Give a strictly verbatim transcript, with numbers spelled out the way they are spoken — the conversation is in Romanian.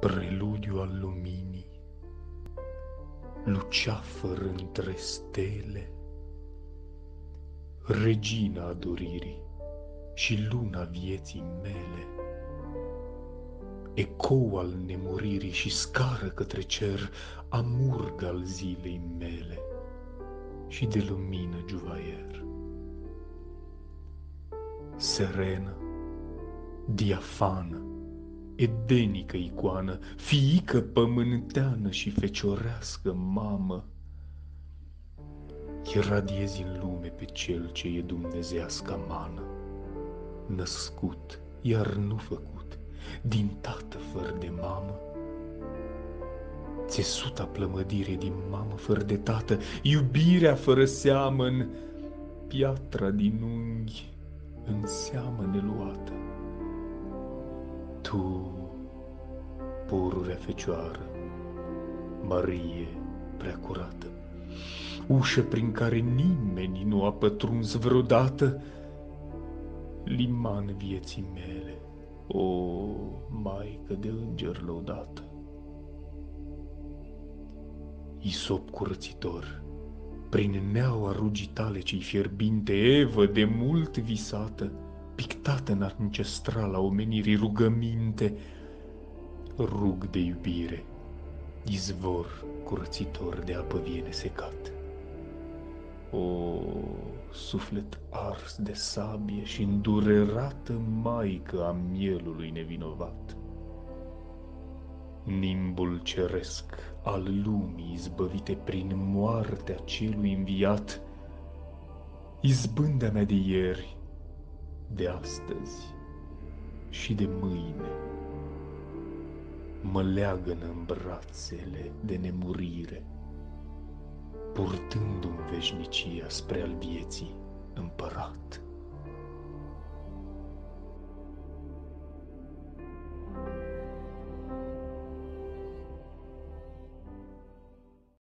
preludiu al luminii, luceafăr între stele, regina adoririi și luna vieții mele, ecou al nemuririi și scară către cer, amurg al zilei mele și de lumină juvaier. Serenă, diafană, edenică icoană, fiică pământeană și feciorească mamă, iradiezi în lume pe cel ce e dumnezească mană, născut, iar nu făcut, din tată fără de mamă, țesuta plămădire din mamă fără de tată, iubirea fără seamăn, piatra din unghi în seamă neluată. Tu, pururea fecioară, Marie prea curată, ușă prin care nimeni nu a pătruns vreodată, liman vieții mele, o Maică de înger lăudată. Isop curățitor, prin neaua rugii tale cei fierbinte, Evă de mult visată, pictată în ancestrala omenirii rugăminte, rug de iubire, izvor curățitor de apă vie nesecat. O, suflet ars de sabie și îndurerată Maică a mielului nevinovat, nimbul ceresc al lumii izbăvite prin moartea celui înviat, izbânda mea de ieri, de astăzi și de mâine, mă leagă-n în brațele de nemurire, purtându-mi veșnicia spre al vieții împărat.